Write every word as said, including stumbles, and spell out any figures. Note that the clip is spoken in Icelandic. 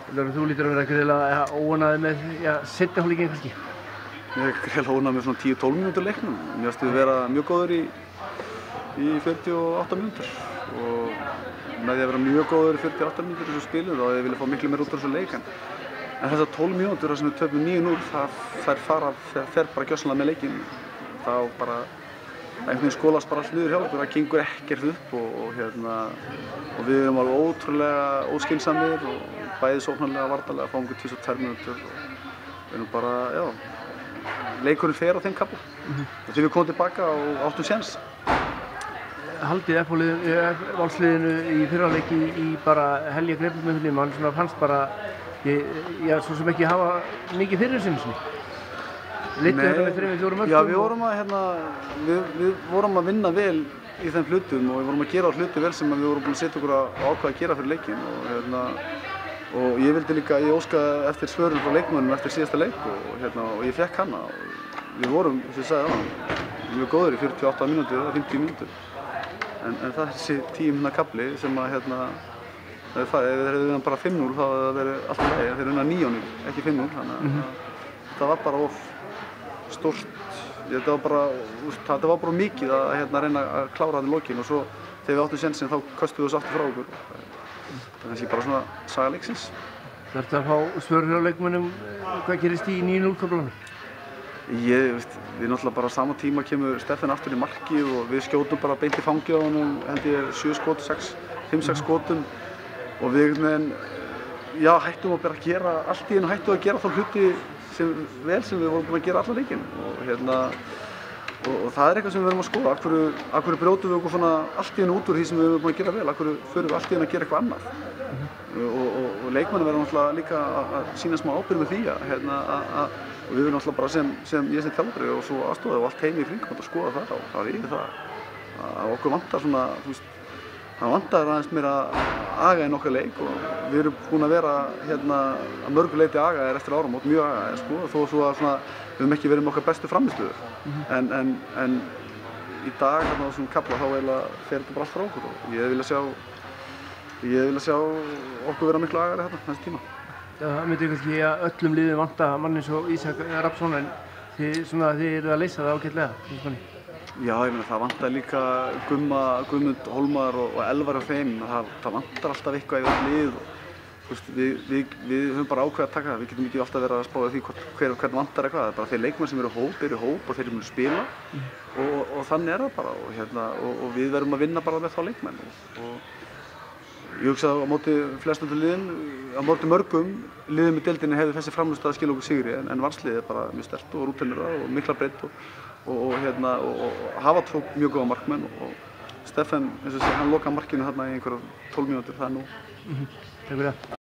Þú lítur að vera greiðlega óánægður með ja, seinni hálfleikinn kannski? Ég er greiðlega óánægður með svona tíu til tólf mínútur leiknum. Mér finnst við vera mjög góður í, í fjörutíu og átta mínútur og með því að vera mjög góður í fjörutíu og átta mínútur í þessu spilu þá hefði ég viljað fá miklu meira út úr þessu leik. En þessar tólf mínútur sem við töpum níu núll, það þær fara, fer bara gjörsamlega með leikinn. Þá bara, einhvern veginn skólast bara allt niður hjá okkur, það gengur ekkert upp og, og, hérna, og við erum alveg ótrúlega óskynsamir og bæði sóknarlega og varnarlega, fáum við tuttugu og tvær mínútur og við erum bara, já, leikurinn fer á þeim kafla. Mm-hmm. Og þegar við komum tilbaka og áttum séns. Haldið Valsliðinu í fyrra leiki í bara helja greipum með hulli, mann svona fannst bara, ég, ég svo sem ekki hafa mikið fyrir sinni. Leiddu þetta með þremur, fjórum mörkum? Já, við vorum að, hérna, við, við vorum að vinna vel í þeim hlutum og við vorum að gera hluti vel sem við vorum búin að setja okkur að ákveða að gera fyrir leikinn og, hérna, og ég vildi líka, ég óskaði eftir svörum frá leikmönnum eftir síðasta leik og, hérna, og ég fekk hana og við vorum, eins og ég sagði áðan, mjög góður í fjörutíu og átta mínútur eða fimmtíu mínútur en, en það er þessi tíu mínútna kafli sem að, hérna, ef þeir hefðu unnið bara fimm núll þá hefði það verið allt í lagi, þeir unnið níu núll, ekki fimm núll, þannig að mm-hmm. það var bara of stórt, þetta var bara, þetta var bara mikið að hérna, reyna að klára þetta í lokin og svo þegar við áttum sénsinn þá köstum við þessu aftur frá okkur. Það er kannski bara svona saga leiksins. Þarftu að fá svör hjá leikmönnum hvað gerist í níu núll köflunum? Ég, veist, við náttúrulega bara á sama tíma kemur Steffen aftur í markið og við skjótum bara beint í fangið á honum, held ég sjö skot, sex, fimm sex skotum og við einhvern veginn, já, hættum að bara gera allt í einu hættum að gera þá hluti sem vel sem við vorum búin að gera allan leikinn og, hérna, og, og það er eitthvað sem við verðum að skoða. Af hverju, af hverju brjótum við okkur svona allt í einu út úr því sem við erum búin að gera vel, af hverju förum við allt í einu að gera eitthvað annað. Mm-hmm. og, og, og leikmennir verður náttúrulega líka að sýna smá ábyrgð með því að, hérna, að, að, og við verðum náttúrulega bara sem, sem ég sem þjálfari og svo aðstoða og allt heimi í kringum að skoða það og það er yfir það að okkur vantar svona, þú veist, það vantar aðeins meira aga í nokkar leik og við erum búin að vera hérna að mörgu leiti agaðir eftir áramót, mjög agaðir sko, þó svo að svona, við höfum ekki verið með okkar bestu frammistöður. Mm-hmm. en, en, en í dag hérna á þessum kafla þá eiginlega fer þetta bara allt frá okkur og ég vilja sjá, ég vilja sjá okkur vera miklu agaðir hérna þessi tíma. Já, það myndi kannski að öllum liðum vanta mann eins og Ísak Rafnsson en þið, svona, þið eru að leysa það ágætlega, finnst manni? Já, ég meina það vantar líka Gumma, Guðmund, Hólmar og, og Elvar á þeim. Það, það vantar alltaf eitthvað í öll lið og veist, við, við, við höfum bara ákveðið að taka það. Við getum ekki alltaf verið að spáða því hver, hver, hvern vantar eitthvað. Það er bara þeir leikmenn sem eru hóp, eru hóp og þeir eru munu spila mm. og, og, og þannig er það bara og, hérna, og, og við verðum að vinna bara með þá leikmenn. Og, og ég hugsa að á móti flestum liðum, á móti mörgum liðum í deildinni hefði þessi framlýst að skila okkur sigri en, en Valsliðið er bara mjög sterkt og rúteinura og mikla breidd og Og, og, hérna, og, og hafa tvo mjög góða markmenn og Steffen, eins og sé, hann lokaði markinu þarna í einhverjar tólf mínútur, það er nú. Mm-hmm. Takk fyrir það.